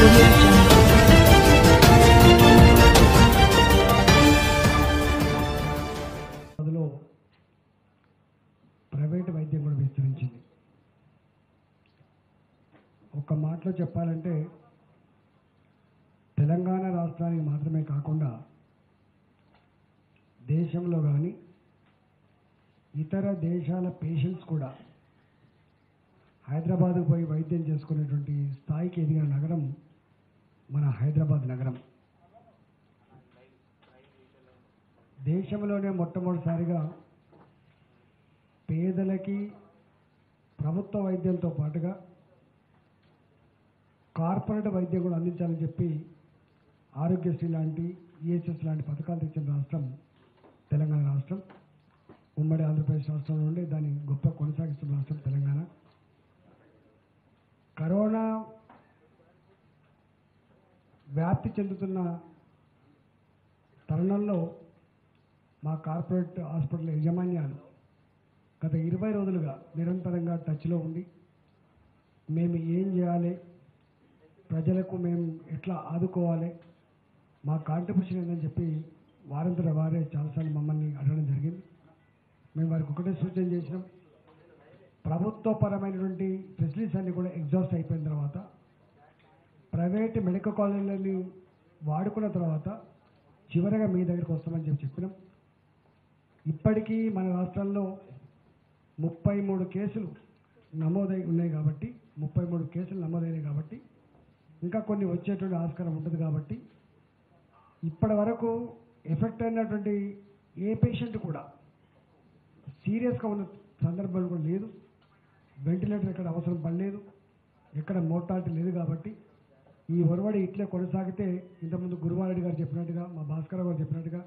audio jungle. అందులో private వైద్యం కూడా విస్తరించింది. ఒక్క మాటలో చెప్పాలంటే తెలంగాణ రాష్ట్రానికి మాత్రమే కాకుండా దేశంలో కానీ ఇతర దేశాల పేషెంట్స్ కూడా హైదరాబాద్కు పోయి వైద్యం చేసుకునేటువంటి స్థాయికి ఎదిగిన నగరం మన హైదరాబాద్ నగరం. దేశంలోనే మొట్టమొదటిసారిగా పేదలకి ప్రభుత్వ వైద్యంతో పాటుగా కార్పొరేట్ వైద్యం కూడా అందించాలని చెప్పి ఆరోగ్యశ్రీ లాంటి ఈహెచ్ఎస్ లాంటి పథకాలు తెచ్చిన రాష్ట్రం తెలంగాణ రాష్ట్రం. ఉమ్మడి ఆంధ్రప్రదేశ్ రాష్ట్రంలో ఉండే దాన్ని గొప్ప కొనసాగిస్తున్న రాష్ట్రం తెలంగాణ. కరోనా వ్యాప్తి చెందుతున్న తరుణంలో మా కార్పొరేట్ హాస్పిటల్ యాజమాన్యాలు గత 20 రోజులుగా నిరంతరంగా టచ్లో ఉండి మేము ఏం చేయాలి, ప్రజలకు మేము ఎట్లా ఆదుకోవాలి, మా కాంట్రిబ్యూషన్ ఏందని చెప్పి వారంతట వారే చాలాసార్లు మమ్మల్ని అడగడం జరిగింది. మేము వారికి ఒకటే సూచన చేసినాం. ప్రభుత్వపరమైనటువంటి ఫెసిలిటీస్ అన్నీ కూడా ఎగ్జాస్ట్ అయిపోయిన తర్వాత ప్రైవేట్ మెడికల్ కాలేజీలని వాడుకున్న తర్వాత చివరగా మీ దగ్గరికి వస్తామని చెప్పినాం. ఇప్పటికీ మన రాష్ట్రంలో 33 కేసులు నమోదై ఉన్నాయి కాబట్టి 33 కేసులు నమోదైనాయి కాబట్టి ఇంకా కొన్ని వచ్చేటువంటి ఆస్కారం ఉంటుంది కాబట్టి ఇప్పటి వరకు ఎఫెక్ట్ అయినటువంటి ఏ పేషెంట్ కూడా సీరియస్గా ఉన్న సందర్భాలు కూడా లేదు. వెంటిలేటర్ ఎక్కడ అవసరం పడలేదు, ఎక్కడ మోర్టాలిటీ లేదు. కాబట్టి ఈ ఒరవడి ఇట్లే కొనసాగితే ఇంతకుముందు గురువారెడ్డి గారు చెప్పినట్టుగా, మా భాస్కర్ గారు చెప్పినట్టుగా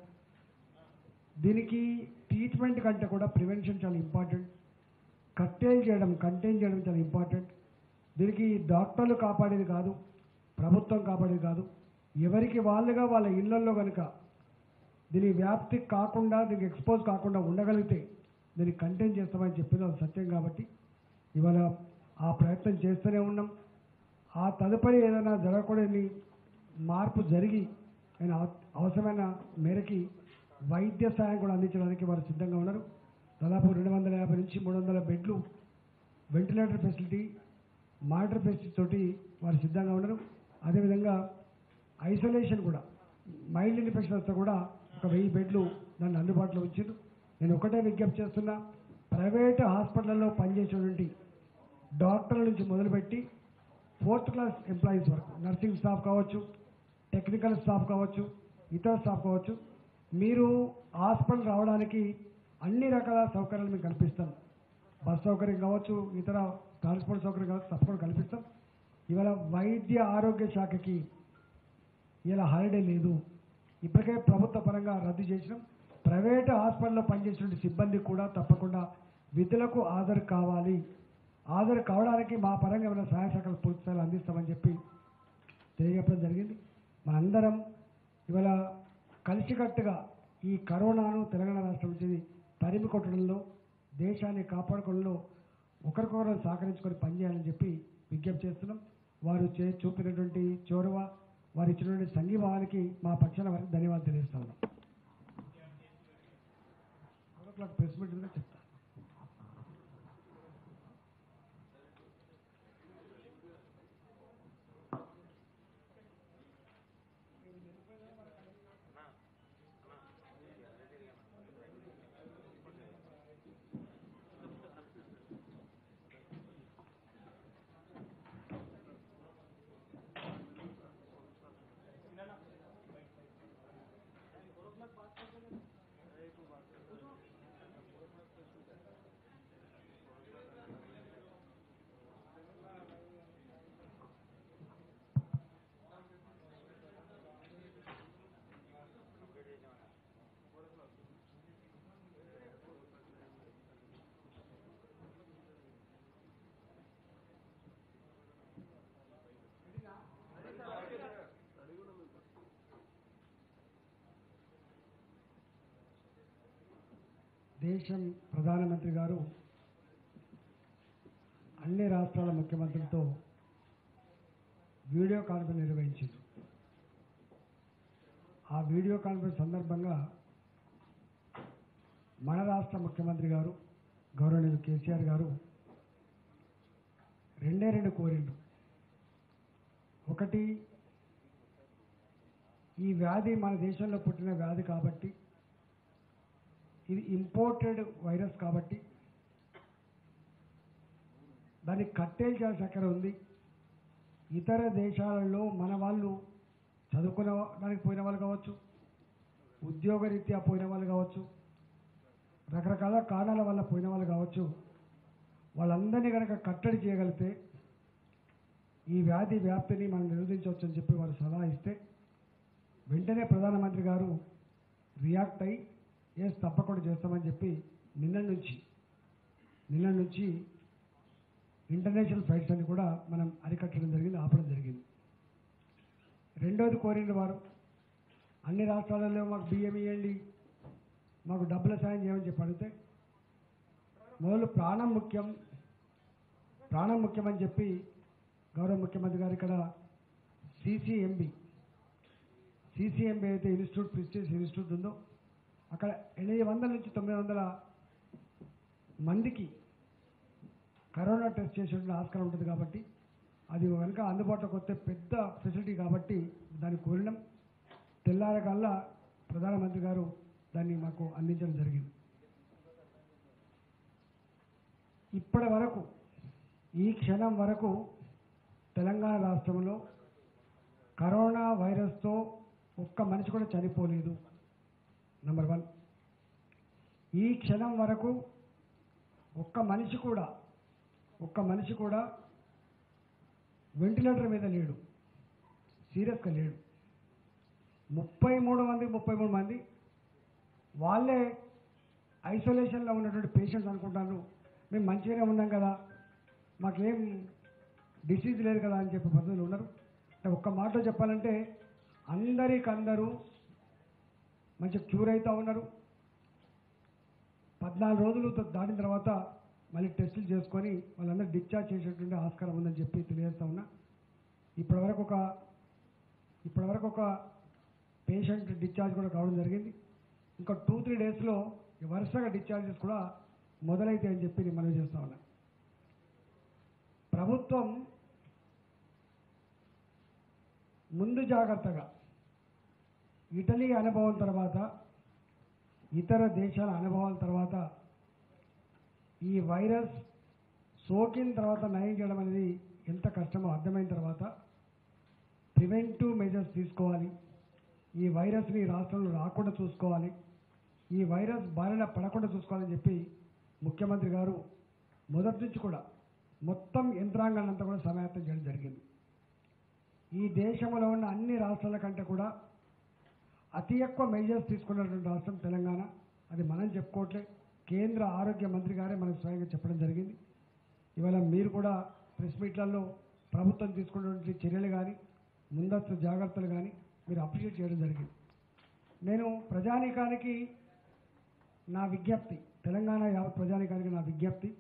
దీనికి ట్రీట్మెంట్ కంటే కూడా ప్రివెన్షన్ చాలా ఇంపార్టెంట్. కంటైన్ చేయడం చాలా ఇంపార్టెంట్. దీనికి డాక్టర్లు కాపాడేది కాదు, ప్రభుత్వం కాపాడేది కాదు. ఎవరికి వాళ్ళుగా వాళ్ళ ఇళ్లలో కనుక దీని వ్యాప్తి కాకుండా, దీనికి ఎక్స్పోజ్ కాకుండా ఉండగలిగితే దీన్ని కంటైన్ చేస్తామని చెప్పింది అది సత్యం. కాబట్టి ఇవాళ ఆ ప్రయత్నం చేస్తూనే ఉన్నాం. ఆ తదుపరి ఏదైనా జరగకూడని మార్పు జరిగి ఆయన అవసరమైన మేరకి వైద్య సాయం కూడా అందించడానికి వారు సిద్ధంగా ఉన్నారు. దాదాపు 250 నుంచి 300 బెడ్లు వెంటిలేటర్ ఫెసిలిటీ, మానిటర్ ఫెసిలిటీ తోటి వారు సిద్ధంగా ఉన్నారు. అదేవిధంగా ఐసోలేషన్ కూడా మైల్డ్ ఇన్ఫెక్షన్ వస్తే కూడా ఒక 1000 బెడ్లు దాన్ని అందుబాటులో ఉంచారు. నేను ఒకటే విజ్ఞప్తి చేస్తున్నా, ప్రైవేట్ హాస్పిటల్లో పనిచేసేటువంటి డాక్టర్ల నుంచి మొదలుపెట్టి 4th క్లాస్ ఎంప్లాయీస్ వరకు, నర్సింగ్ స్టాఫ్ కావచ్చు, టెక్నికల్ స్టాఫ్ కావచ్చు, ఇతర స్టాఫ్ కావచ్చు, మీరు హాస్పిటల్ రావడానికి అన్ని రకాల సౌకర్యాలు మీకు కల్పిస్తాం. బస్ సౌకర్యం కావచ్చు, ఇతర ట్రాన్స్పోర్ట్ సౌకర్యం కావచ్చు, తప్పకుండా కల్పిస్తాం. ఇవాళ వైద్య ఆరోగ్య శాఖకి ఇలా హాలిడే లేదు. ఇప్పటికే ప్రభుత్వ పరంగా రద్దు చేసినాం. ప్రైవేటు హాస్పిటల్లో పనిచేసిన సిబ్బంది కూడా తప్పకుండా విధులకు హాజరు కావాలి. హాజరు కావడానికి మా పరంగా ఏమైనా సహాయ శాఖలు పూర్తి స్థాయిలో అందిస్తామని చెప్పి తెలియజెప్పడం జరిగింది. మనందరం ఇవాళ కలిసికట్టుగా ఈ కరోనాను తెలంగాణ రాష్ట్రం నుంచి తరిమి కొట్టడంలో, దేశాన్ని కాపాడుకోవడంలో ఒకరికొకరు సహకరించుకొని పనిచేయాలని చెప్పి విజ్ఞప్తి చేస్తున్నాం. వారు చూపినటువంటి చొరవ, వారు ఇచ్చినటువంటి సంఘీభావానికి మా పక్షాన వారికి ధన్యవాదాలు తెలియజేస్తా ఉన్నాం. ప్రెస్ మీట్ చెప్తాను. దేశం ప్రధానమంత్రి గారు అన్ని రాష్ట్రాల ముఖ్యమంత్రులతో వీడియో కాన్ఫరెన్స్ నిర్వహించారు. ఆ వీడియో కాన్ఫరెన్స్ సందర్భంగా మన రాష్ట్ర ముఖ్యమంత్రి గారు గౌరవనీయులు కేసీఆర్ గారు రెండు కోరిండ్రు. ఒకటి, ఈ వ్యాధి మన దేశంలో పుట్టిన వ్యాధి కాబట్టి, ఇది ఇంపోర్టెడ్ వైరస్ కాబట్టి దాన్ని కట్టేల్చాల్సిన అక్కడ ఉంది. ఇతర దేశాలలో మన వాళ్ళు చదువుకునే దానికి పోయిన వాళ్ళు కావచ్చు, ఉద్యోగరీత్యా పోయిన వాళ్ళు కావచ్చు, రకరకాల కారణాల వల్ల పోయిన వాళ్ళు కావచ్చు, వాళ్ళందరినీ కనుక కట్టడి చేయగలిగితే ఈ వ్యాధి వ్యాప్తిని మనం నిరోధించవచ్చు అని చెప్పి వారు సలహా ఇస్తే వెంటనే ప్రధానమంత్రి గారు రియాక్ట్ అయ్యి ఎస్ తప్పకుండా చేస్తామని చెప్పి నిన్న నుంచి ఇంటర్నేషనల్ ఫ్లైట్స్ అన్ని కూడా మనం అరికట్టడం జరిగింది, ఆపడం జరిగింది. రెండోది కోరిన వారు అన్ని రాష్ట్రాలలో మాకు బియ్యం ఇవ్వండి, మాకు డబ్బుల సాయం చేయమని చెప్పి అడిగితే మొదలు ప్రాణం ముఖ్యం అని చెప్పి గౌరవ ముఖ్యమంత్రి గారు ఇక్కడ సిసిఎంబి అయితే ఇన్స్టిట్యూట్ ప్రెస్టీజ్ ఇన్స్టిట్యూట్ ఉందో అక్కడ 800 నుంచి 900 మందికి కరోనా టెస్ట్ చేసేటువంటి ఆస్కారం ఉంటుంది కాబట్టి అది కనుక అందుబాటులోకి వస్తే పెద్ద ఫెసిలిటీ కాబట్టి దాన్ని కోరినాం. తెల్లారకల్లా ప్రధానమంత్రి గారు దాన్ని మాకు అందించడం జరిగింది. ఇప్పటి వరకు ఈ క్షణం వరకు తెలంగాణ రాష్ట్రంలో కరోనా వైరస్తో ఒక్క మనిషి కూడా చనిపోలేదు. నెంబర్ 1. ఈ క్షణం వరకు ఒక్క మనిషి కూడా వెంటిలేటర్ మీద లేడు, సీరియస్గా లేడు. 33 మంది వాళ్ళే ఐసోలేషన్లో ఉన్నటువంటి పేషెంట్స్ అనుకుంటారు మేము మంచిగానే ఉన్నాం కదా, మాకేం డిసీజ్ లేదు కదా అని చెప్పే పద్ధతులు ఉన్నారు. అంటే ఒక్క మాటలో చెప్పాలంటే అందరికందరూ మంచిగా క్యూర్ అవుతూ ఉన్నారు. 14 రోజులు దాటిన తర్వాత మళ్ళీ టెస్టులు చేసుకొని వాళ్ళందరూ డిశ్చార్జ్ చేసేటువంటి ఆస్కారం ఉందని చెప్పి తెలియజేస్తూ ఉన్నా. ఇప్పటివరకు ఒక పేషెంట్ డిశ్చార్జ్ కూడా కావడం జరిగింది. ఇంకా 2-3 డేస్లో వరుసగా డిశ్చార్జెస్ కూడా మొదలైతాయి అని చెప్పి నేను మనవి చేస్తూ ఉన్నా. ప్రభుత్వం ముందు జాగ్రత్తగా ఇటలీ అనుభవం తర్వాత, ఇతర దేశాల అనుభవాల తర్వాత ఈ వైరస్ సోకిన తర్వాత నయం చేయడం అనేది ఎంత కష్టమో అర్థమైన తర్వాత ప్రివెంటివ్ మెజర్స్ తీసుకోవాలి. ఈ వైరస్ని రాష్ట్రంలో రాకుండా చూసుకోవాలి, ఈ వైరస్ బారిన పడకుండా చూసుకోవాలని చెప్పి ముఖ్యమంత్రి గారు మొదటి నుంచి కూడా మొత్తం యంత్రాంగాన్ని అంతా కూడా సమాయత్తం చేయడం జరిగింది. ఈ దేశంలో ఉన్న అన్ని రాష్ట్రాల కంటే కూడా అతి ఎక్కువ మెజర్స్ తీసుకున్నటువంటి రాష్ట్రం తెలంగాణ. అది మనం చెప్పుకోవట్లే, కేంద్ర ఆరోగ్య మంత్రి గారే మనకు స్వయంగా చెప్పడం జరిగింది. ఇవాళ మీరు కూడా ప్రెస్ మీట్లలో ప్రభుత్వం తీసుకున్నటువంటి చర్యలు కానీ ముందస్తు జాగ్రత్తలు కానీ మీరు అప్రిషియేట్ చేయడం జరిగింది. నేను ప్రజానీకానికి నా విజ్ఞప్తి, తెలంగాణ యావత్ ప్రజానీకానికి నా విజ్ఞప్తి,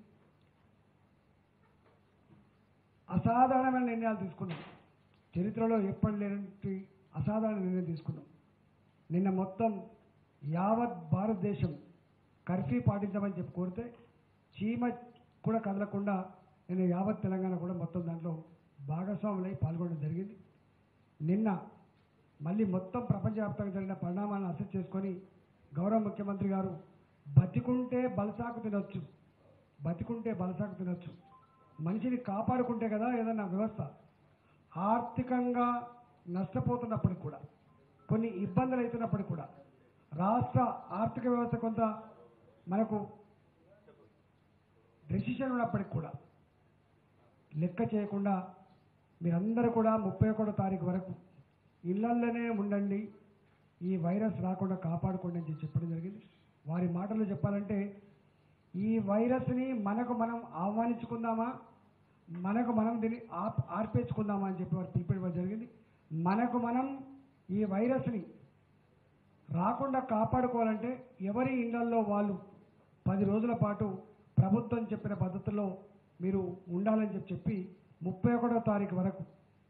అసాధారణమైన నిర్ణయాలు తీసుకున్నాం. చరిత్రలో ఎప్పటి లేనటువంటి అసాధారణ నిర్ణయం తీసుకున్నాం. నిన్న మొత్తం యావత్ భారతదేశం కర్ఫ్యూ పాటించమని చెప్పి కోరితే చీమ కూడా కదలకుండా నిన్న యావత్ తెలంగాణ కూడా మొత్తం దాంట్లో భాగస్వాములై పాల్గొనడం జరిగింది. నిన్న మళ్ళీ మొత్తం ప్రపంచవ్యాప్తంగా జరిగిన పరిణామాలను అసెస్ చేసుకొని గౌరవ ముఖ్యమంత్రి గారు బతికుంటే బలసాకు తినొచ్చు, మనిషిని కాపాడుకుంటే కదా ఏదన్నా వ్యవస్థ ఆర్థికంగా నష్టపోతున్నప్పటికి కూడా, కొన్ని ఇబ్బందులు అవుతున్నప్పటికి కూడా, రాష్ట్ర ఆర్థిక వ్యవస్థ కొంత మనకు డెసిషన్ ఉన్నప్పటికి కూడా లెక్క చేయకుండా మీరందరూ కూడా 31వ తారీఖు వరకు ఇళ్లల్లోనే ఉండండి, ఈ వైరస్ రాకుండా కాపాడుకోండి అని చెప్పడం జరిగింది. వారి మాటల్లో చెప్పాలంటే ఈ వైరస్ని మనకు మనం ఆహ్వానించుకుందామా, మనకు మనం దీన్ని ఆర్పేసుకుందామా అని చెప్పి వారు పిలిపివ్వడం జరిగింది. మనకు మనం ఈ వైరస్ని రాకుండా కాపాడుకోవాలంటే ఎవరి ఇళ్లల్లో వాళ్ళు 10 రోజుల పాటు ప్రభుత్వం చెప్పిన పద్ధతుల్లో మీరు ఉండాలని చెప్పి 31వ తారీఖు వరకు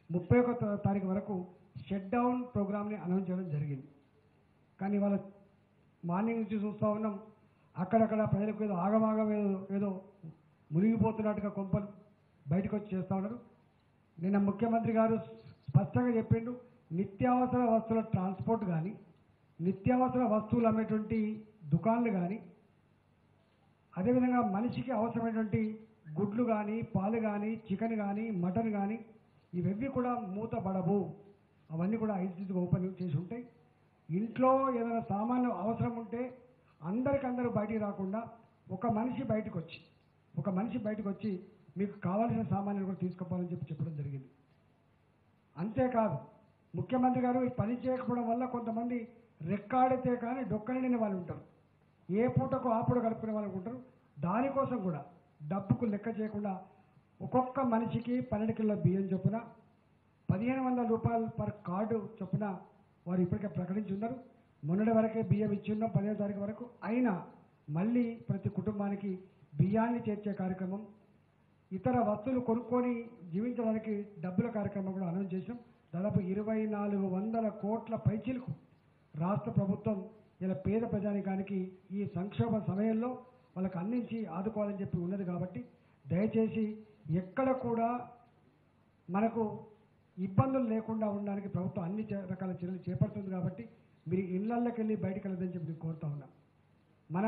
31వ తారీఖు వరకు షట్ డౌన్ ప్రోగ్రామ్ని అనౌన్స్ చేయడం జరిగింది. కానీ వాళ్ళ మార్నింగ్ నుంచి చూస్తూ ఉన్నాం, అక్కడక్కడ ప్రజలకు ఏదో ఆగమాగం ఏదో మునిగిపోతున్నట్టుగా కొంపలు బయటకు వచ్చి చేస్తూ ఉన్నారు. నిన్న ముఖ్యమంత్రి గారు స్పష్టంగా చెప్పిండు, నిత్యావసర వస్తువుల ట్రాన్స్పోర్ట్ కానీ, నిత్యావసర వస్తువులు అమ్మేటువంటి దుకాన్లు కానీ, అదేవిధంగా మనిషికి అవసరమైనటువంటి గుడ్లు కానీ, పాలు కానీ, చికెన్ కానీ, మటన్ కానీ ఇవన్నీ కూడా మూతపడవు. అవన్నీ కూడా ఐసీసీగా ఓపెన్ చేసి ఉంటాయి. ఇంట్లో ఏదైనా సామాన్లు అవసరం ఉంటే అందరికందరూ బయటికి రాకుండా ఒక మనిషి బయటకు వచ్చి మీకు కావాల్సిన సామాన్లు కూడా తీసుకుపోవాలని చెప్పడం జరిగింది. అంతేకాదు ముఖ్యమంత్రి గారు ఈ పని చేయకపోవడం వల్ల కొంతమంది రెక్కాడితే కానీ డొక్కనిడిన వాళ్ళు ఉంటారు, ఏ పూటకు ఆ పూట గడుపుకునే వాళ్ళు ఉంటారు. దానికోసం కూడా డబ్బుకు లెక్క చేయకుండా ఒక్కొక్క మనిషికి 12 కిలోల బియ్యం చొప్పున 1500 రూపాయలు పర్ కార్డు చొప్పున వారు ఇప్పటికే ప్రకటించి ఉన్నారు. మొన్నటి వరకే బియ్యం ఇచ్చి ఉన్నాం 15వ తారీఖు వరకు. అయినా మళ్ళీ ప్రతి కుటుంబానికి బియ్యాన్ని చేర్చే కార్యక్రమం, ఇతర వస్తువులు కొనుక్కొని జీవించడానికి డబ్బుల కార్యక్రమం కూడా అనౌన్స్ చేసినాం. దాదాపు 2400 కోట్ల పైచీలకు రాష్ట్ర ప్రభుత్వం ఇలా పేద ప్రజానికానికి ఈ సంక్షోభ సమయంలో వాళ్ళకి అందించి ఆదుకోవాలని చెప్పి ఉన్నది. కాబట్టి దయచేసి ఎక్కడ కూడా మనకు ఇబ్బందులు లేకుండా ఉండడానికి ప్రభుత్వం అన్ని రకాల చర్యలు చేపడుతుంది. కాబట్టి మీరు ఇళ్లకి వెళ్ళి బయటికి వెళ్ళదని చెప్పి నేను కోరుతా ఉన్నా. మనం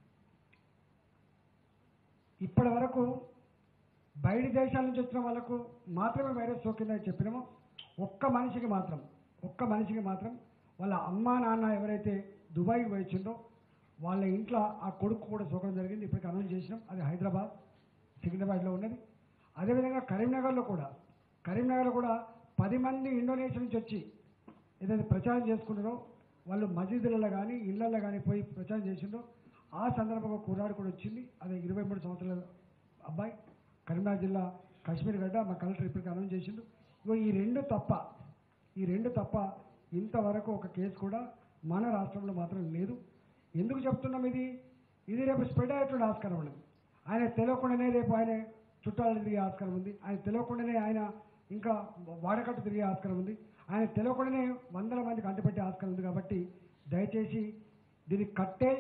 ఇప్పటి వరకు బయట దేశాల నుంచి వచ్చిన వాళ్ళకు మాత్రమే వైరస్ సోకిందని చెప్పినామో, ఒక్క మనిషికి మాత్రం వాళ్ళ అమ్మా నాన్న ఎవరైతే దుబాయ్కి వచ్చిందో వాళ్ళ ఇంట్లో ఆ కొడుకు కూడా సోకడం జరిగింది. ఇప్పటికి అనౌన్స్ చేసినాం. అది హైదరాబాద్, సికింద్రాబాద్లో ఉన్నది. అదేవిధంగా కరీంనగర్లో కూడా 10 మంది ఇండోనేషియా నుంచి వచ్చి ఏదైతే ప్రచారం చేసుకున్నారో వాళ్ళు మసీదులలో కానీ ఇళ్లలో కానీ పోయి ప్రచారం చేసిండో ఆ సందర్భంగా కుర్రాడు కూడా వచ్చింది. అదే 23 సంవత్సరాల అబ్బాయి, కరీంనగర్ జిల్లా కాశ్మీర్ గడ్డ. మా కలెక్టర్ ఇప్పటికీ అనౌన్స్ చేసిండు. ఈ రెండు తప్ప ఇంతవరకు ఒక కేసు కూడా మన రాష్ట్రంలో మాత్రం లేదు. ఎందుకు చెప్తున్నాం? ఇది రేపు స్ప్రెడ్ అయ్యేటువంటి ఆస్కారం ఉన్నది. ఆయన తెలియకుండానే రేపు ఆయన చుట్టాలు తిరిగే ఆస్కారం ఉంది. ఆయన తెలియకుండానే ఆయన ఇంకా వాడకట్టు తిరిగే ఆస్కారం ఉంది. ఆయన తెలియకుండానే 100 మందికి అంటుపెట్టే ఆస్కారం ఉంది. కాబట్టి దయచేసి దీన్ని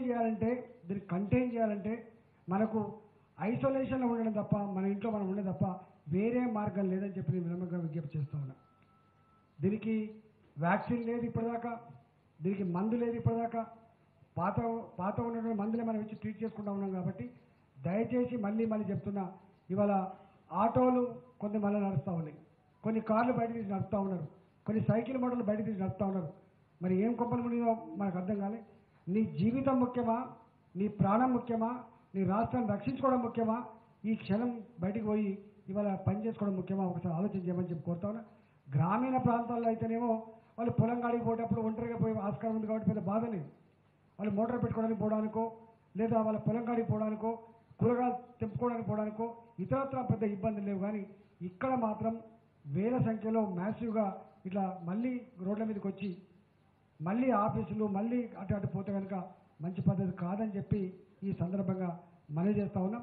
కంటైన్ చేయాలంటే మనకు ఐసోలేషన్లో ఉండడం తప్ప, మన ఇంట్లో మనం ఉండడం తప్ప వేరే మార్గం లేదని చెప్పి నేను వినమ్రంగా విజ్ఞప్తి చేస్తూ ఉన్నా. దీనికి వ్యాక్సిన్ లేదు ఇప్పటిదాకా, దీనికి మందు లేదు ఇప్పటిదాకా. పాత ఉన్నటువంటి మందులే మనం ఇచ్చి ట్రీట్ చేసుకుంటూ ఉన్నాం. కాబట్టి దయచేసి మళ్ళీ చెప్తున్నా, ఇవాళ ఆటోలు కొన్ని మళ్ళీ నడుస్తూ ఉన్నాయి, కొన్ని కార్లు బయట తీసి నడుపుతూ ఉన్నారు, కొన్ని సైకిల్ మోటార్లు బయట తీసి నడుపుతూ ఉన్నారు. మరి ఏం కొంపలు మునిగిందో మనకు అర్థం కాలే. నీ జీవితం ముఖ్యమా, నీ ప్రాణం ముఖ్యమా, నీ రాష్ట్రాన్ని రక్షించుకోవడం ముఖ్యమా, ఈ క్షణం బయటికి పోయి ఇవాళ పని చేసుకోవడం ముఖ్యమా? ఒకసారి ఆలోచన చేయమని చెప్పి కోరుతా ఉన్నా. గ్రామీణ ప్రాంతాల్లో అయితేనేమో వాళ్ళు పొలం గాడికి పోయేటప్పుడు ఒంటరిగా పోయే ఆస్కారం ఉంది కాబట్టి పెద్ద బాధ లేదు. వాళ్ళు మోటార్ పెట్టుకోవడానికి పోవడానికో, లేదా వాళ్ళ పొలం గాడికి పోవడానికో, కూరగాయలు తెంపుకోవడానికి పోవడానికో ఇతరత్ర పెద్ద ఇబ్బందులు లేవు. కానీ ఇక్కడ మాత్రం వేల సంఖ్యలో మ్యాసివ్గా ఇట్లా మళ్ళీ రోడ్ల మీదకి వచ్చి మళ్ళీ ఆఫీసులు మళ్ళీ అటు పోతే కనుక మంచి పద్ధతి కాదని చెప్పి ఈ సందర్భంగా మనవి చేస్తూ ఉన్నాం.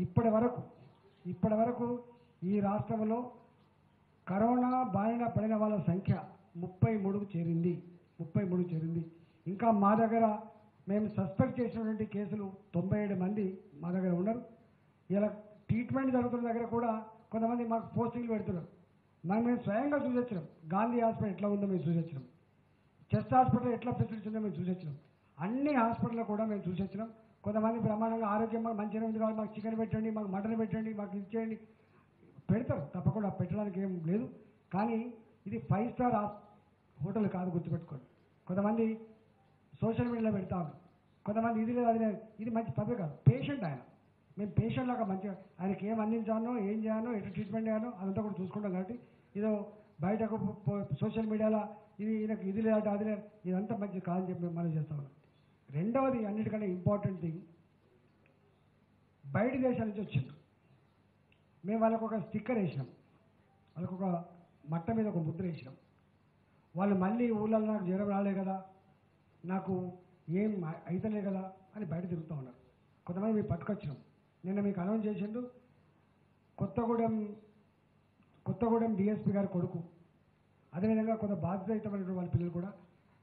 ఇప్పటి వరకు ఈ రాష్ట్రంలో కరోనా బారిన పడిన వాళ్ళ సంఖ్య 33కు చేరింది. ఇంకా మా దగ్గర మేము సస్పెక్ట్ చేసినటువంటి కేసులు 97 మంది మా దగ్గర ఉన్నారు. ఇలా ట్రీట్మెంట్ జరుగుతున్న దగ్గర కూడా కొంతమంది మాకు పోస్టింగ్లు పెడుతున్నారు. మేము స్వయంగా చూసొచ్చినాం. గాంధీ హాస్పిటల్ ఎట్లా ఉందో మేము చూసొచ్చినాం, చెస్ట్ హాస్పిటల్ ఎట్లా ఫెసిలిటీస్ ఉందో మేము చూసొచ్చినాం. అన్ని హాస్పిటల్లో కూడా మేము చూసొచ్చినాం. కొంతమంది బ్రహ్మాండంగా ఆరోగ్యం మంచిగా ఉంది కాబట్టి మాకు చికెన్ పెట్టండి, మాకు మటన్ పెట్టండి, మాకు ఇది చేయండి, పెడతారు. తప్పకుండా పెట్టడానికి ఏం లేదు. కానీ ఇది 5 స్టార్ హోటల్ కాదు, గుర్తుపెట్టుకోండి. కొంతమంది సోషల్ మీడియాలో పెడతాము, కొంతమంది ఇది లేదు అది లేదు. ఇది మంచి పద్ధతి కాదు. పేషెంట్ ఆయన, మేము పేషెంట్ లాగా మంచిగా ఆయనకి ఏం అందించానో, ఏం చేయాలో, ఎట్లా ట్రీట్మెంట్ చేయాలో అదంతా కూడా చూసుకుంటాం. కాబట్టి ఇదో బయటకు సోషల్ మీడియాలో ఈయనకు ఇది లేదంటే అది లేదు, ఇదంతా మంచిది కాదని చెప్పి మనం చేస్తా ఉన్నాం. రెండవది, అన్నిటికంటే ఇంపార్టెంట్ థింగ్, బయట దేశాల నుంచి వచ్చింది. మేము వాళ్ళకు ఒక స్టిక్కర్ వేసినాం, వాళ్ళకు ఒక మట్ట మీద ఒక ముద్ర వేసినాం. వాళ్ళు మళ్ళీ ఊళ్ళలో నాకు జ్వరం రాలే కదా, నాకు ఏం అయితలే కదా అని బయట తిరుగుతూ ఉన్నారు. కొంతమంది మేము పట్టుకొచ్చినాం. నిన్న మీకు అనౌన్స్ చేసిండు, కొత్తగూడెం డిఎస్పీ గారి కొడుకు, అదేవిధంగా కొంత బాధ్యతాయుతమైనటువంటి వాళ్ళ పిల్లలు కూడా,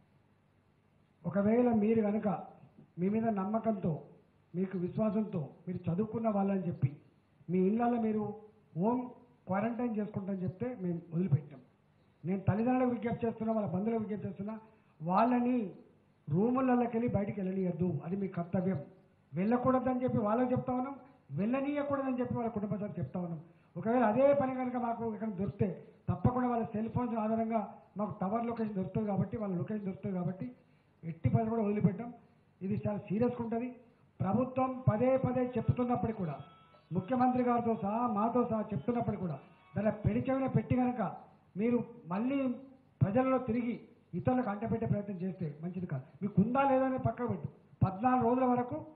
ఒకవేళ మీరు కనుక మీ మీద నమ్మకంతో, మీకు విశ్వాసంతో మీరు చదువుకున్న వాళ్ళని చెప్పి మీ ఇళ్ళల్లో మీరు హోమ్ క్వారంటైన్ చేసుకుంటారని చెప్తే మేము వదిలిపెట్టాం. నేను తల్లిదండ్రులకు విజ్ఞప్తి చేస్తున్నా, వాళ్ళ బంధువులకు విజ్ఞప్తి చేస్తున్నా, వాళ్ళని రూములలోకి వెళ్ళి బయటికి వెళ్ళనీయద్దు, అది మీ కర్తవ్యం. వెళ్ళకూడదని చెప్పి వాళ్ళకి చెప్తా ఉన్నాం, వెళ్ళనీయకూడదని చెప్పి వాళ్ళ కుటుంబ సభ్యులకు చెప్తా ఉన్నాం. ఒకవేళ అదే పని కనుక మాకు ఇక్కడ దొరికితే తప్పకుండా వాళ్ళ సెల్ ఫోన్స్ ఆధారంగా మాకు టవర్ లొకేషన్ దొరుకుతుంది కాబట్టి, వాళ్ళ లొకేషన్ దొరుకుతుంది కాబట్టి ఎట్టి పని కూడా వదిలిపెట్టాం. ఇది చాలా సీరియస్గా ఉంటుంది. ప్రభుత్వం పదే పదే చెప్తున్నప్పటికీ కూడా, ముఖ్యమంత్రి గారితో సహా మాతో సహా చెప్తున్నప్పటికీ కూడా దాన్ని పెడిచెవిన పెట్టి కనుక మీరు మళ్ళీ ప్రజల్లో తిరిగి ఇతరులకు అంటపెట్టే ప్రయత్నం చేస్తే మంచిది కాదు. మీకు ఉందా లేదా అని పక్కన పెట్టు. 14 రోజుల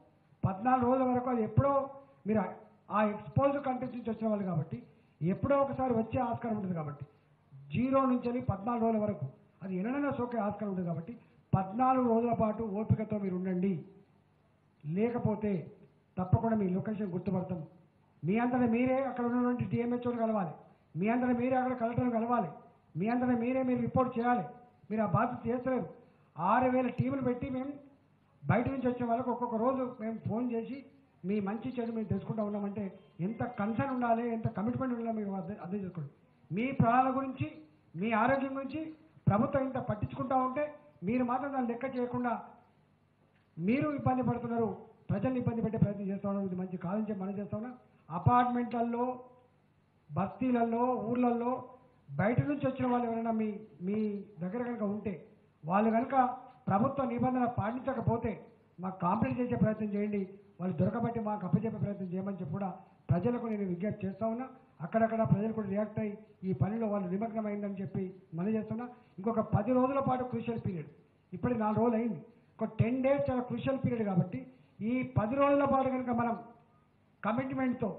వరకు అది ఎప్పుడో మీరు ఆ ఎక్స్పోజ్డ్ కంట్రీస్ నుంచి వచ్చిన వాళ్ళు కాబట్టి ఎప్పుడో ఒకసారి వచ్చే ఆస్కారం ఉంటుంది కాబట్టి 0 నుంచి వెళ్ళి 14 రోజుల వరకు అది ఎన్నడైనా సోకే ఆస్కారం ఉంటుంది కాబట్టి 14 రోజుల పాటు ఓపికతో మీరు ఉండండి. లేకపోతే తప్పకుండా మీ లొకేషన్ గుర్తుపడతాం. మీ అంతటా మీరే అక్కడ ఉన్నటువంటి డిఎంహెచ్ఓని కలవాలి, మీ అంతటా మీరే అక్కడ కలెక్టర్ని కలవాలి, మీ అంతటా మీరే మీరు రిపోర్ట్ చేయాలి. మీరు ఆ బాధ్యత చేస్తలేరు. 6000 టీములు పెట్టి మేము బయట నుంచి వచ్చిన వాళ్ళకి ఒక్కొక్క రోజు మేము ఫోన్ చేసి మీ మంచి చెడు మేము తెలుసుకుంటూ ఉన్నామంటే ఎంత కన్సర్న్ ఉండాలి, ఎంత కమిట్మెంట్ ఉండాలి మీరు అర్థం చేసుకోండి. మీ ప్రాణాల గురించి, మీ ఆరోగ్యం గురించి ప్రభుత్వం ఇంత పట్టించుకుంటూ ఉంటే మీరు మాత్రం దాన్ని లెక్క చేయకుండా మీరు ఇబ్బంది పడుతున్నారు, ప్రజల్ని ఇబ్బంది పెట్టే ప్రయత్నం చేస్తూ ఉన్నారు. ఇది మంచి కాదని చెప్పి మనం చేస్తా ఉన్నా. అపార్ట్మెంట్లలో, బస్తీలలో, ఊర్లలో బయట నుంచి వచ్చిన వాళ్ళు ఎవరైనా మీ దగ్గర కనుక ఉంటే వాళ్ళు కనుక ప్రభుత్వ నిబంధన పాటించకపోతే మాకు కాంప్లైంట్ చేసే ప్రయత్నం చేయండి. వాళ్ళు దొరకబట్టి మాకు అప్పచెప్పే ప్రయత్నం చేయమని చెప్పి కూడా ప్రజలకు నేను విజ్ఞప్తి చేస్తా ఉన్నా. అక్కడక్కడ ప్రజలు కూడా రియాక్ట్ అయ్యి ఈ పనిలో వాళ్ళు నిమగ్నమైందని చెప్పి మనం చేస్తున్నా. ఇంకొక 10 రోజుల పాటు క్రూషియల్ పీరియడ్, ఇప్పటికి 4 రోజులు అయింది, ఒక 10 days చాలా క్రూషియల్ పీరియడ్ కాబట్టి ఈ 10 రోజుల పాటు కనుక మనం కమిట్మెంట్తో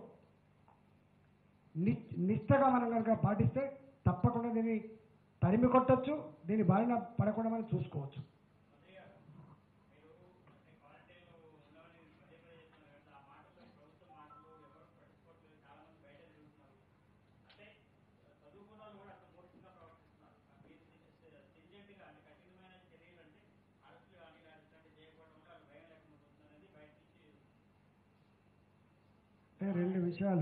నిష్టగా మనం కనుక పాటిస్తే తప్పకుండా దీన్ని తరిమి కొట్టచ్చు, దీని బారిన పడకుండా మనం చూసుకోవచ్చు. రెండు విషయాలు,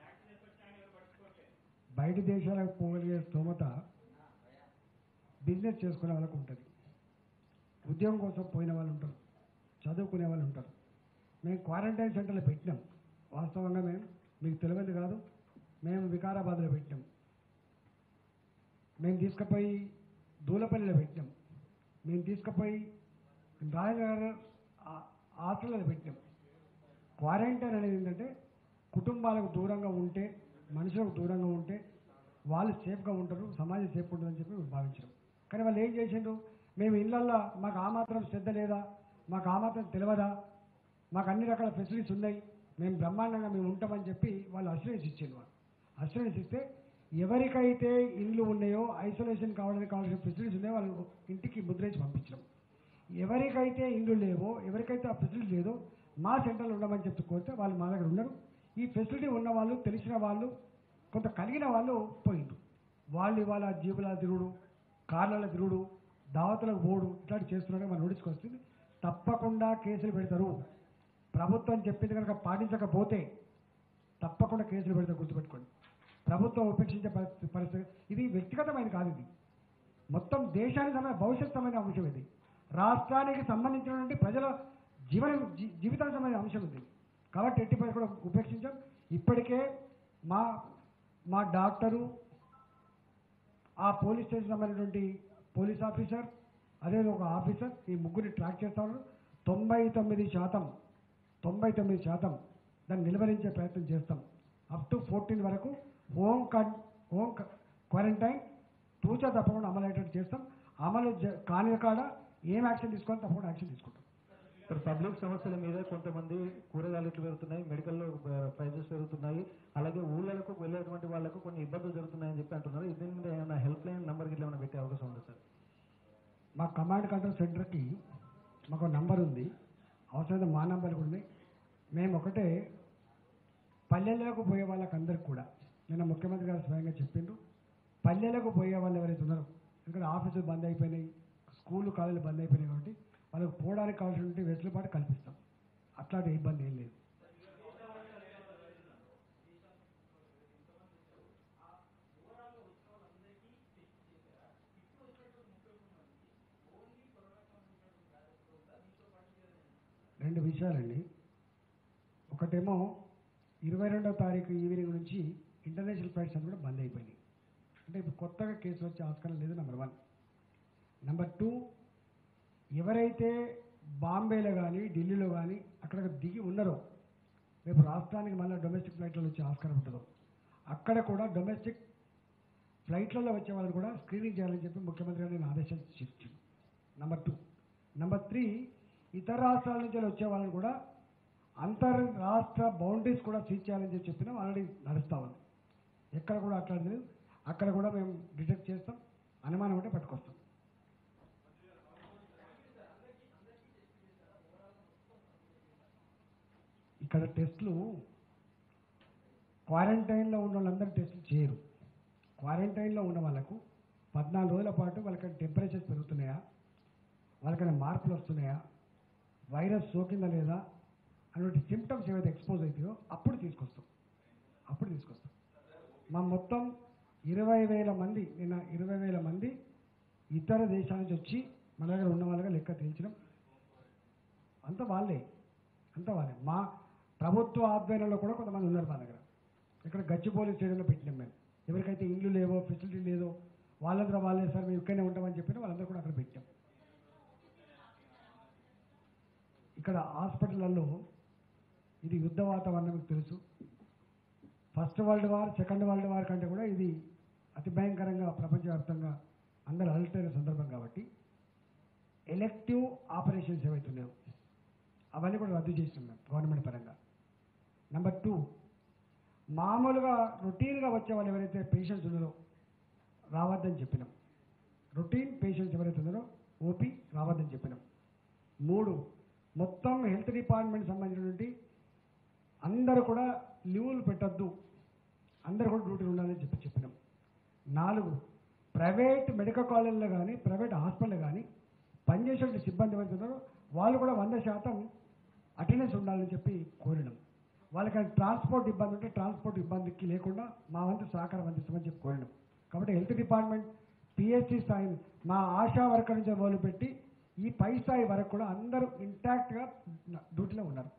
బయట దేశాలకు పోగలిగే స్తోమత బిజినెస్ చేసుకునే వాళ్ళకు ఉంటుంది, ఉద్యోగం కోసం పోయిన వాళ్ళు ఉంటారు, చదువుకునే వాళ్ళు ఉంటారు. మేము క్వారంటైన్ సెంటర్లో పెట్టినాం. వాస్తవంగా మీకు తెలియదు కాదు, మేము వికారాబాద్లో పెట్టినాం, మేము తీసుకుపోయి దూలపల్లిలో పెట్టినాం, మేము తీసుకుపోయి రాజనగర్ హాస్టల్లో పెట్టినాం. క్వారంటైన్ అనేది ఏంటంటే కుటుంబాలకు దూరంగా ఉంటే, మనుషులకు దూరంగా ఉంటే వాళ్ళు సేఫ్గా ఉంటారు, సమాజం సేఫ్ ఉంటుందని చెప్పి మేము భావించాం. కానీ వాళ్ళు ఏం చేసిండ్రు, మేము ఇళ్ళల్లో మాకు ఆ మాత్రం శ్రద్ధ లేదా, మాకు ఆ మాత్రం తెలియదా, మాకు అన్ని రకాల ఫెసిలిటీస్ ఉన్నాయి, మేము బ్రహ్మాండంగా మేము ఉంటామని చెప్పి వాళ్ళు అష్యూరెన్స్ ఇచ్చిండ్రు. వాళ్ళు అష్యూరెన్స్ ఇస్తే ఎవరికైతే ఇండ్లు ఉన్నాయో, ఐసోలేషన్ కావడానికి కావాల్సిన ఫెసిలిటీస్ ఉన్నాయో వాళ్ళు ఇంటికి ముద్రేసి పంపించడం. ఎవరికైతే ఇండ్లు లేవో, ఎవరికైతే ఆ ఫెసిలిటీ లేదో మా సెంటర్లో ఉండమని చెప్పి కోరితే వాళ్ళు మా దగ్గర ఉన్నారు. ఈ ఫెసిలిటీ ఉన్న వాళ్ళు, తెలిసిన వాళ్ళు, కొంత కలిగిన వాళ్ళు పోయిండ్రు. వాళ్ళు ఇవాళ జీబుల తిరుగుడు, కార్ల తిరుగుడు, దావతులకు పోడు ఇట్లాంటి చేస్తున్నారని మనం నోటీస్కి వస్తుంది. తప్పకుండా కేసులు పెడతారు. ప్రభుత్వం చెప్పింది కనుక పాటించకపోతే తప్పకుండా కేసులు పెడతారు, గుర్తుపెట్టుకోండి. ప్రభుత్వం ఉపేక్షించే పరిస్థితి ఇది వ్యక్తిగతమైన కాదు, ఇది మొత్తం దేశానికి సంబంధించిన భవిష్యత్ సంబంధించిన అంశం. ఇది రాష్ట్రానికి సంబంధించినటువంటి ప్రజల జీవితానికి సంబంధించిన అంశం ఇది. కాబట్టి ఎట్టి పని కూడా ఉపేక్షించాం. ఇప్పటికే మా డాక్టరు, ఆ పోలీస్ స్టేషన్ సంబంధించినటువంటి పోలీస్ ఆఫీసర్, అదే ఒక ఆఫీసర్, ఈ ముగ్గురిని ట్రాక్ చేస్తా ఉన్నారు. 99% దాన్ని నిలువరించే ప్రయత్నం చేస్తాం. అప్ టు 14 వరకు హోమ్ క్వారంటైన్ తూచా తప్పకుండా అమలు అయ్యేటట్టు చేస్తాం. అమలు కాని కాడ ఏం యాక్షన్ తీసుకోవాలి తప్పకుండా యాక్షన్ తీసుకుంటాం. పబ్లిక్ సమస్యల మీద కొంతమంది కూరగాయలు రేట్లు పెరుగుతున్నాయి, మెడికల్లో ప్రైజెస్ పెరుగుతున్నాయి, అలాగే ఊళ్ళకు వెళ్ళేటువంటి వాళ్ళకు కొన్ని ఇబ్బందులు జరుగుతున్నాయని చెప్పి అంటున్నారు. దీని మీద ఏమైనా హెల్ప్ లైన్ నెంబర్ గిట్లా ఏమైనా పెట్టే అవకాశం ఉంది సార్? మా కమాండ్ కంట్రోల్ సెంటర్కి మాకు నంబర్ ఉంది, అవసరమైతే మా నంబర్ కూడా ఉంది. మేము ఒకటే పల్లెలకు పోయే వాళ్ళకందరికి కూడా నిన్న ముఖ్యమంత్రి గారు స్వయంగా చెప్పిండ్రు, పల్లెలకు పోయే వాళ్ళు ఎవరైతే ఉన్నారో, ఎందుకంటే ఆఫీసులు బంద్ అయిపోయినాయి, స్కూళ్ళు కాలేజీలు బంద్ అయిపోయినాయి కాబట్టి వాళ్ళకు పోవడానికి కావాల్సిన వెసులుబాటు కల్పిస్తాం. అట్లాంటి ఇబ్బంది ఏం లేదు. రెండు విషయాలండి. ఒకటేమో 22వ తారీఖు ఈవినింగ్ నుంచి ఇంటర్నేషనల్ ఫ్లైట్స్ అన్ని కూడా బంద్ అయిపోయినాయి. అంటే ఇప్పుడు కొత్తగా కేసులు వచ్చే ఆస్కారం లేదు, నెంబర్ 1. నెంబర్ 2, ఎవరైతే బాంబేలో కానీ ఢిల్లీలో కానీ అక్కడ దిగి ఉన్నారో, రేపు రాష్ట్రానికి మళ్ళీ డొమెస్టిక్ ఫ్లైట్లలో వచ్చే ఆస్కారం ఉంటుందో, అక్కడ కూడా డొమెస్టిక్ ఫ్లైట్లలో వచ్చే వాళ్ళని కూడా స్క్రీనింగ్ చేయాలని చెప్పి ముఖ్యమంత్రి గారు నేను ఆదేశాలు ఇచ్చాను. నెంబర్ 2. నెంబర్ 3, ఇతర రాష్ట్రాల నుంచి వచ్చే వాళ్ళని కూడా అంతర్రాష్ట్ర బౌండరీస్ కూడా సీజ్ చేయాలని చెప్పి చెప్పినా ఆల్రెడీ నడుస్తూ ఉంది. ఎక్కడ కూడా అట్లాంటిది అక్కడ కూడా మేము డిటెక్ట్ చేస్తాం, అనుమానం ఉంటే పట్టుకొస్తాం. ఇక్కడ టెస్టులు క్వారంటైన్లో ఉన్న వాళ్ళందరూ టెస్టులు చేయరు. క్వారంటైన్లో ఉన్న వాళ్ళకు 14 రోజుల పాటు వాళ్ళకి టెంపరేచర్స్ పెరుగుతున్నాయా, వాళ్ళకైనా మార్పులు వస్తున్నాయా, వైరస్ సోకిందా లేదా అటువంటి సిమ్టమ్స్ ఏవైతే ఎక్స్పోజ్ అవుతాయో అప్పుడు తీసుకొస్తాం. మా మొత్తం 20,000 మంది, నిన్న 20,000 మంది ఇతర దేశాల నుంచి వచ్చి మన దగ్గర ఉన్న వాళ్ళగా లెక్క తేల్చడం. అంతా వాళ్ళే. మా ప్రభుత్వ ఆధ్వర్యంలో కూడా కొంతమంది ఉన్నారు మా దగ్గర. ఇక్కడ గచ్చిబౌలి స్టేడియంలో పెట్టినాం మేము. ఎవరికైతే ఇల్లు లేవో, ఫెసిలిటీ లేదో వాళ్ళందరూ వాళ్ళే సార్ మేము ఇక్కడనే ఉంటామని చెప్పిన వాళ్ళందరూ కూడా అక్కడ పెట్టాం. ఇక్కడ హాస్పిటల్లో ఇది యుద్ధ వాతావరణం మీకు తెలుసు. First world war, second world war కంటే కూడా ఇది అతి భయంకరంగా ప్రపంచవ్యాప్తంగా అందరూ అలర్ట్ అయిన సందర్భం కాబట్టి ఎలెక్టివ్ ఆపరేషన్స్ ఏవైతున్నాయో అవన్నీ కూడా రద్దు చేస్తున్నాం గవర్నమెంట్ పరంగా. నెంబర్ 2, మామూలుగా రొటీన్గా వచ్చే వాళ్ళు ఎవరైతే పేషెంట్స్ ఉన్నారో రావద్దని చెప్పినాం. రొటీన్ పేషెంట్స్ ఎవరైతే ఉన్నారో ఓపీ రావద్దని చెప్పినాం. 3, మొత్తం హెల్త్ డిపార్ట్మెంట్ సంబంధించినటువంటి అందరూ కూడా లీవులు పెట్టద్దు, అందరూ కూడా డ్యూటీలు ఉండాలని చెప్పినాం. 4, ప్రైవేట్ మెడికల్ కాలేజీలో కానీ ప్రైవేట్ హాస్పిటల్లో కానీ పనిచేసే సిబ్బంది ఎవరైతే ఉన్నారో వాళ్ళు కూడా 100% అటెండెన్స్ ఉండాలని చెప్పి కోరినాం. వాళ్ళకి ట్రాన్స్పోర్ట్ ఇబ్బంది ఉంటే ట్రాన్స్పోర్ట్ ఇబ్బందికి లేకుండా మా వంతు సహకారం అందిస్తామని చెప్పి కోరినాం. కాబట్టి హెల్త్ డిపార్ట్మెంట్ పిహెచ్సి స్థాయి మా ఆశా వర్కర్ నుంచి మొదలుపెట్టి ఈ పై స్థాయి వరకు కూడా అందరూ ఇంటాక్ట్గా డ్యూటీలో ఉన్నారు.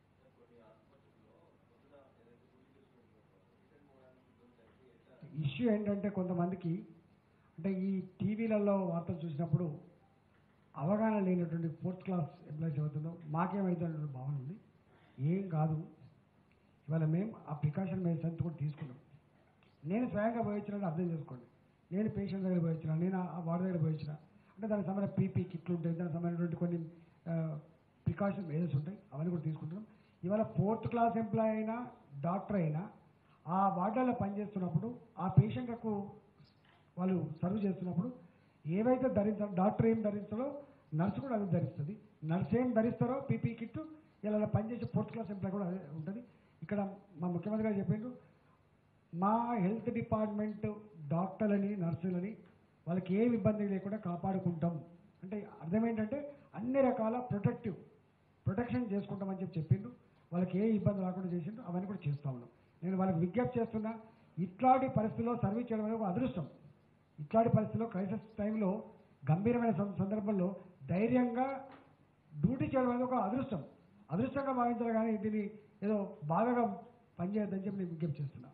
ఇష్యూ ఏంటంటే కొంతమందికి అంటే ఈ టీవీలలో వార్తలు చూసినప్పుడు అవగాహన లేనటువంటి 4th క్లాస్ ఎంప్లాయీస్ అవుతుందో మాకేమవుతుందో భావన ఉంది. ఏం కాదు, ఇవాళ మేము ఆ ప్రికాషన్ మెజర్స్ కూడా తీసుకున్నాం. నేను స్వయంగా పోయించినట్టు అర్థం చేసుకోండి. నేను పేషెంట్ దగ్గర పోయించిన, నేను ఆ వార్డు దగ్గర పోయించిన అంటే దానికి సంబంధించిన పీపీ కిట్లు ఉంటాయి, దానికి సంబంధించినటువంటి కొన్ని ప్రికాషన్ మెజర్స్ ఉంటాయి, అవన్నీ కూడా తీసుకుంటున్నాం. ఇవాళ 4th క్లాస్ ఎంప్లాయీ అయినా డాక్టర్ అయినా ఆ వార్డులలో పనిచేస్తున్నప్పుడు ఆ పేషెంట్లకు వాళ్ళు సర్వ్ చేస్తున్నప్పుడు ఏవైతే ధరించాలో డాక్టర్ ఏం ధరిస్తారో నర్సు కూడా అది ధరిస్తుంది. నర్సు ఏం ధరిస్తారో పీపీ కిట్ ఇలా పనిచేసే 4th క్లాస్ ఎంప్లాయీ కూడా అదే ఉంటుంది. ఇక్కడ మా ముఖ్యమంత్రి గారు చెప్పిండ్రు, మా హెల్త్ డిపార్ట్మెంట్ డాక్టర్లని నర్సులని వాళ్ళకి ఏ ఇబ్బంది లేకుండా కాపాడుకుంటాం. అంటే అర్థం ఏంటంటే అన్ని రకాల ప్రొటెక్షన్ చేసుకుంటామని చెప్పిండ్రు. వాళ్ళకి ఏ ఇబ్బంది రాకుండా చేసిండ్రు, అవన్నీ కూడా చేస్తూ ఉన్నాం. నేను వాళ్ళకి విజ్ఞప్తి చేస్తున్నా, ఇట్లాంటి పరిస్థితుల్లో సర్వీస్ చేయడం అనేది ఒక అదృష్టం. ఇట్లాంటి పరిస్థితుల్లో క్రైసిస్ టైంలో గంభీరమైన సందర్భంలో ధైర్యంగా డ్యూటీ చేయడం అనేది ఒక అదృష్టంగా భావించాలి, కానీ దీన్ని ఏదో బాగా పనిచేయద్దని చెప్పి నేను విజ్ఞప్తి చేస్తున్నా.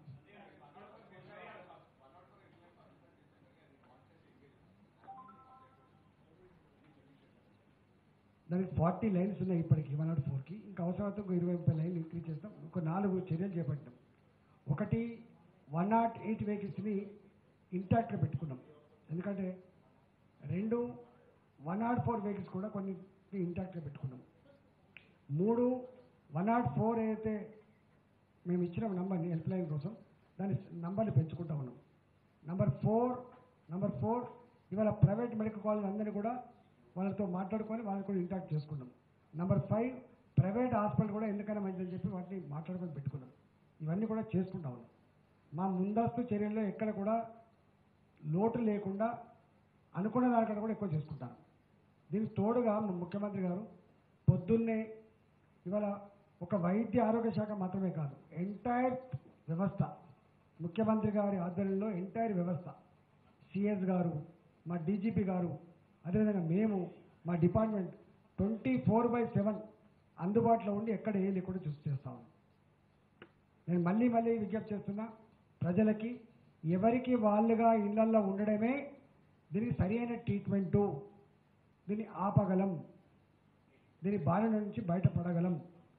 దానికి 40 లైన్స్ ఉన్నాయి ఇప్పటికి 104కి. ఇంకా అవసరమైతే ఇంకో 20-30 లైన్లు ఇంక్రీజ్ చేస్తాం. ఒక 4 చర్యలు చేపట్టాం. ఒకటి 108 వెహికల్స్ని ఇంటాక్ట్గా పెట్టుకున్నాం. ఎందుకంటే 2 104 వెహికల్స్ కూడా కొన్ని ఇంటాక్ట్గా పెట్టుకున్నాం. 3 104 అయితే మేము ఇచ్చిన నంబర్ని హెల్ప్ లైన్ కోసం దాని నంబర్ని పెంచుకుంటా ఉన్నాం. నెంబర్ 4 ఇవాళ ప్రైవేట్ మెడికల్ కాలేజ్ అందరినీ కూడా వాళ్ళతో మాట్లాడుకొని వాళ్ళని కూడా ఇంటాక్ట్ చేసుకున్నాం. నెంబర్ 5 ప్రైవేట్ హాస్పిటల్ కూడా ఎందుకైనా మంచిదని చెప్పి వాటిని మాట్లాడుకొని పెట్టుకున్నాం. ఇవన్నీ కూడా చేసుకుంటా ఉన్నాం. మా ముందస్తు చర్యల్లో ఎక్కడ కూడా లోటు లేకుండా అనుకున్న దానికంటే కూడా ఎక్కువ చేసుకుంటాను. దీనికి తోడుగా మా ముఖ్యమంత్రి గారు పొద్దున్నే ఇవాళ ఒక వైద్య ఆరోగ్య శాఖ మాత్రమే కాదు, ఎంటైర్ వ్యవస్థ, ముఖ్యమంత్రి గారి ఆధ్వర్యంలో ఎంటైర్ వ్యవస్థ, సిఎస్ గారు, మా డీజీపీ గారు, అదేవిధంగా మేము, మా డిపార్ట్మెంట్ 24/7 అందుబాటులో ఉండి ఎక్కడ ఏ లేకుండా చేస్తాము. నేను మళ్ళీ విజ్ఞప్తి చేస్తున్నా, ప్రజలకి ఎవరికి వాళ్ళుగా ఇళ్లల్లో ఉండడమే దీనికి సరి అయిన ట్రీట్మెంటు, దీన్ని ఆపగలం, దీని బారి నుంచి బయటపడగలం.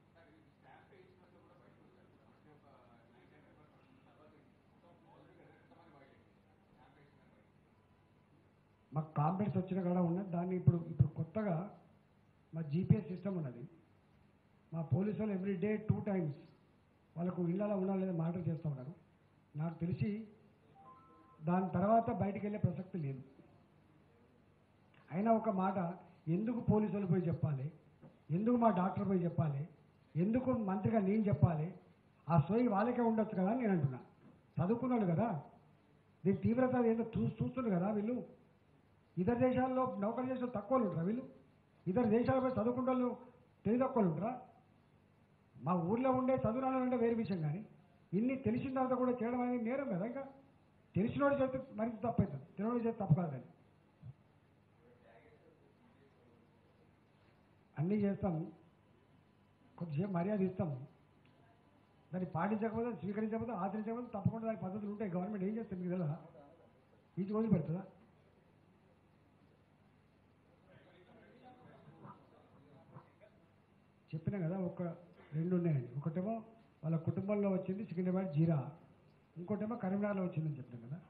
మాకు కాంప్లెక్స్ వచ్చిన కాడ ఉన్నది, దాన్ని ఇప్పుడు కొత్తగా మా జీపీఎస్ సిస్టమ్ ఉన్నది. మా పోలీసు వాళ్ళు ఎవ్రీడే 2 times వాళ్ళకు ఇళ్ళలో ఉండాలి లేదా మానిటర్ చేస్తూ ఉన్నారు. నాకు తెలిసి దాని తర్వాత బయటికి వెళ్ళే ప్రసక్తి లేదు. అయినా ఒక మాట, ఎందుకు పోలీసు వాళ్ళు పోయి చెప్పాలి, ఎందుకు మా డాక్టర్ పోయి చెప్పాలి, ఎందుకు మంత్రిగా నేను చెప్పాలి, ఆ సోయి వాళ్ళకే ఉండొచ్చు కదా అని నేను అంటున్నా. చదువుకున్నాడు కదా, దీని తీవ్రత ఏదో చూస్తున్నారు కదా వీళ్ళు. ఇతర దేశాల్లో నౌకరీ చేసిన తక్కువ ఉంటారా వీళ్ళు? ఇతర దేశాలపై చదువుకుంటే వాళ్ళు తెలివి తక్కువ ఉంటారా? మా ఊర్లో ఉండే చదువురాలంటే వేరే విషయం, కానీ ఇన్ని తెలిసిన తర్వాత కూడా చేయడం అనేది నేరం కదా. ఇంకా తెలిసినోడు చేస్తే మరింత తప్పు అవుతుంది, తెలియని చేస్తే తప్పు కాదని. అన్నీ చేస్తాం, కొద్దిసేపు మర్యాద ఇస్తాం, దాన్ని పాటించకపోతే, స్వీకరించకపోతే, ఆచరించకపోతే తప్పకుండా దానికి పద్ధతులు ఉంటాయి. గవర్నమెంట్ ఏం చేస్తుంది మీకు తెలియదా? ఇది వదిలిపెడుతుందా? చెప్పినా కదా, 2 ఉన్నాయండి. ఒకటేమో వాళ్ళ కుటుంబంలో వచ్చింది సికింద్రాబాద్ జీరా, ఇంకోటేమో కరీంనగర్లో వచ్చిందని చెప్పినాం కదా.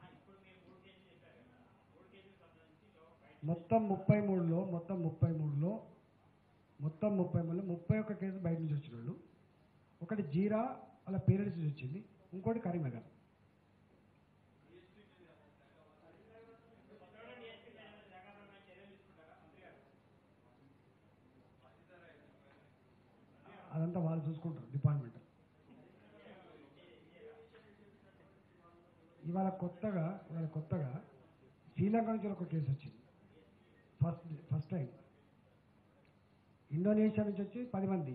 మొత్తం 33లో 31 కేసులు బయట నుంచి వచ్చిన వాళ్ళు. ఒకటి జీరా వాళ్ళ పేరెంట్స్ నుంచి వచ్చింది, ఇంకోటి కరీంనగర్. అదంతా వాళ్ళు చూసుకుంటారు డిపార్ట్మెంట్. ఇవాళ కొత్తగా శ్రీలంక నుంచి ఒక కేసు వచ్చింది. ఫస్ట్ టైం ఇండోనేషియా నుంచి వచ్చి 10 మంది,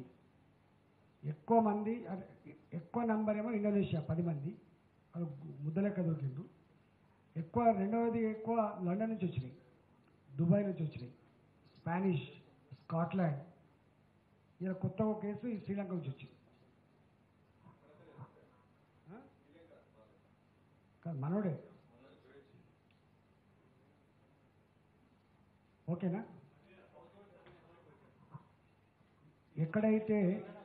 ఎక్కువ నంబర్ ఏమో ఇండోనేషియా 10 మంది, వాళ్ళు ముద్దలెక్క దొరికిండ్రు. రెండవది ఎక్కువ లండన్ నుంచి వచ్చినాయి, దుబాయ్ నుంచి వచ్చినాయి, స్పానిష్, స్కాట్లాండ్. ఇలా కొత్త ఒక కేసు ఈ శ్రీలంక నుంచి వచ్చింది. మనోడే. ఓకేనా? ఎక్కడైతే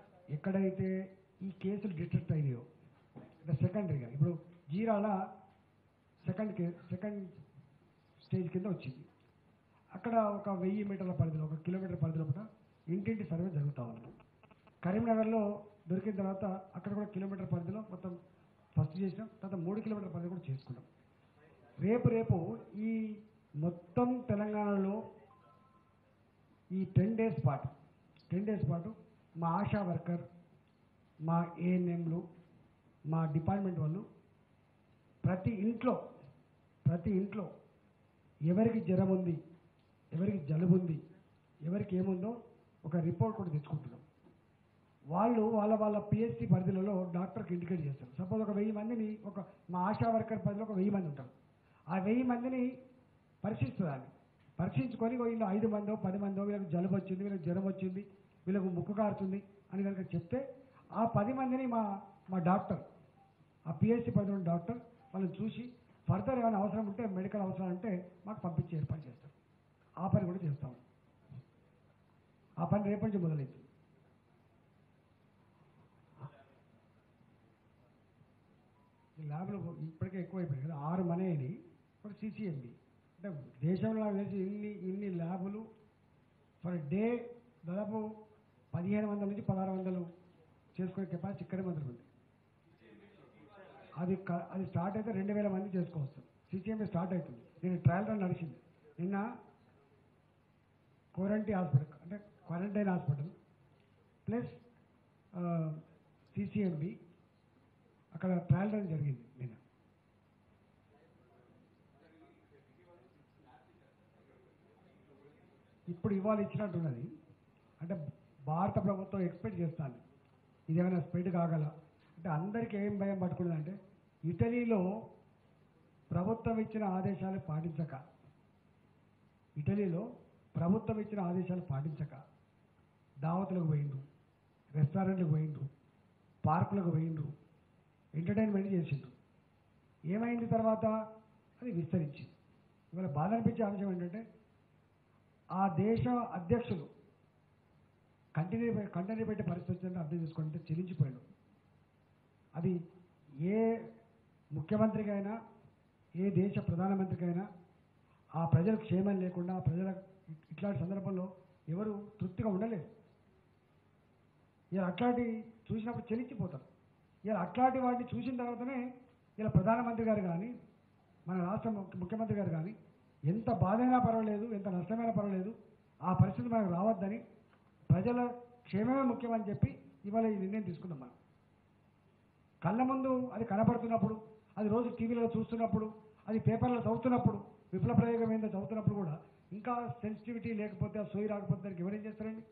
ఈ కేసులు డిటెక్ట్ అయినాయో అంటే సెకండరీగా, ఇప్పుడు జీరాల సెకండ్ స్టేజ్ కింద వచ్చింది. అక్కడ ఒక 1000 మీటర్ల పరిధిలో, 1 కిలోమీటర్ పరిధిలో కూడా ఇంటింటి సర్వే జరుగుతూ ఉంది. కరీంనగర్లో దొరికిన తర్వాత అక్కడ కూడా కిలోమీటర్ పరిధిలో మొత్తం ఫస్ట్ చేసినాం, తర్వాత 3 కిలోమీటర్ పరిధి కూడా చేసుకున్నాం. రేపు ఈ మొత్తం తెలంగాణలో ఈ 10 days పాటు మా ఆశా వర్కర్, మా ఏఎన్ఎంలు, మా డిపార్ట్మెంట్ వాళ్ళు ప్రతి ఇంట్లో ఎవరికి జ్వరం ఉంది, ఎవరికి జలుబు ఉంది, ఎవరికి ఏముందో ఒక రిపోర్ట్ కూడా తెచ్చుకుంటున్నాం. వాళ్ళు వాళ్ళ పిహెచ్సి పరిధిలో డాక్టర్కి ఇండికేట్ చేస్తారు. సపోజ్ ఒక 1000 మందిని, మా ఆశా వర్కర్ పరిధిలో ఒక 1000 మంది ఉంటారు. ఆ 1000 మందిని పరీక్షించుకొని వీళ్ళు 5 మందో 10 మందో వీళ్ళకి జలుబు వచ్చింది, వీళ్ళకి జ్వరం వచ్చింది, వీళ్ళకు ముక్కు కారుతుంది అని కనుక చెప్తే ఆ 10 మందిని మా డాక్టర్, ఆ పిహెచ్సి పరిధిలో డాక్టర్ వాళ్ళని చూసి ఫర్దర్ ఏమైనా అవసరం ఉంటే, మెడికల్ అవసరం అంటే మాకు పంపించి ఏర్పాటు చేస్తారు. ఆ పని కూడా చేస్తాం. ఆ పని రేపటి నుంచి మొదలైంది. ఈ ల్యాబ్లు ఇప్పటికే ఎక్కువైపోయాయి కదా, 6 మనయని, ఒక సిసిఎంబి. అంటే దేశంలో నాకు తెలిసి ఇన్ని ల్యాబులు ఫర్ డే దాదాపు 1500 నుంచి 1600 చేసుకునే కెపాసిటీ ఇక్కడే మాత్రం ఉంది. అది స్టార్ట్ అయితే 2000 మంది చేసుకోవచ్చు. సిసిఎంబి స్టార్ట్ అవుతుంది. నేను ట్రయల్ రన్ నడిచింది నిన్న. క్వారంటైన్ హాస్పిటల్ ప్లస్ సిసిఎంబి అక్కడ ట్రయల్ రన్ జరిగింది నిన్న. ఇప్పుడు ఇవాళ ఇచ్చినట్టున్నది. అంటే భారత ప్రభుత్వం ఎక్స్పెక్ట్ చేస్తాను ఇదేమైనా స్ప్రెడ్ కాగల. అంటే అందరికీ ఏం భయం పట్టుకున్నదంటే ఇటలీలో ప్రభుత్వం ఇచ్చిన ఆదేశాలు పాటించక, ఇటలీలో ప్రభుత్వం ఇచ్చిన ఆదేశాలు పాటించక దావతులకు పోయిండ్రు, రెస్టారెంట్లకు పోయిండ్రు, పార్కులకు పోయిండ్రు, ఎంటర్టైన్మెంట్ చేసిండ్రు. ఏమైంది తర్వాత? అది విస్తరించింది. ఇవాళ బాధ అనిపించే అంశం ఏంటంటే ఆ దేశ అధ్యక్షులు కంటిన్యూ పెట్టే పరిస్థితి వచ్చిందంటే అర్థం చేసుకుంటే చెల్లించిపోయాడు. అది ఏ ముఖ్యమంత్రికైనా ఏ దేశ ప్రధానమంత్రికైనా ఆ ప్రజల క్షేమం లేకుండా ఆ ప్రజల ఇట్లాంటి సందర్భంలో ఎవరు తృప్తిగా ఉండలేరు. ఇలా అట్లాంటి చూసినప్పుడు చెల్లించిపోతారు. ఇలా అట్లాంటి వాటిని చూసిన తర్వాతనే ఇలా ప్రధానమంత్రి గారు కానీ మన రాష్ట్ర ముఖ్యమంత్రి గారు కానీ ఎంత బాధైనా పర్వాలేదు, ఎంత నష్టమైనా పర్వాలేదు, ఆ పరిస్థితి మనకు రావద్దని, ప్రజల క్షేమమే ముఖ్యమని చెప్పి ఇవాళ ఈ నిర్ణయం తీసుకున్నాం. మనం కళ్ళ ముందు అది కనపడుతున్నప్పుడు, అది రోజు టీవీలో చూస్తున్నప్పుడు, అది పేపర్లో చదువుతున్నప్పుడు, విప్లవ ప్రయోగం ఏందో చదువుతున్నప్పుడు కూడా ఇంకా సెన్సిటివిటీ లేకపోతే, ఆ సోయి రాకపోతే దానికి ఎవరేం చేస్తారండి?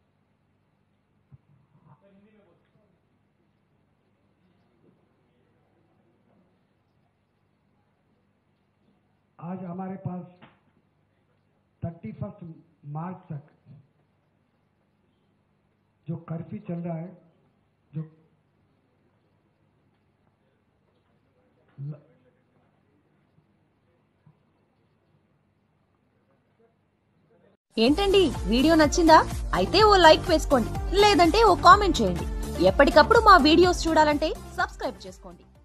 आज हमारे पास 31 मार्च तक जो कर्फ्यू चल रहा है, जो ఏంటండి వీడియో నచ్చిందా? అయితే ఓ లైక్ వేసుకోండి, లేదంటే ఓ కామెంట్ చేయండి. ఎప్పటికప్పుడు మా వీడియోస్ చూడాలంటే సబ్స్క్రైబ్ చేసుకోండి.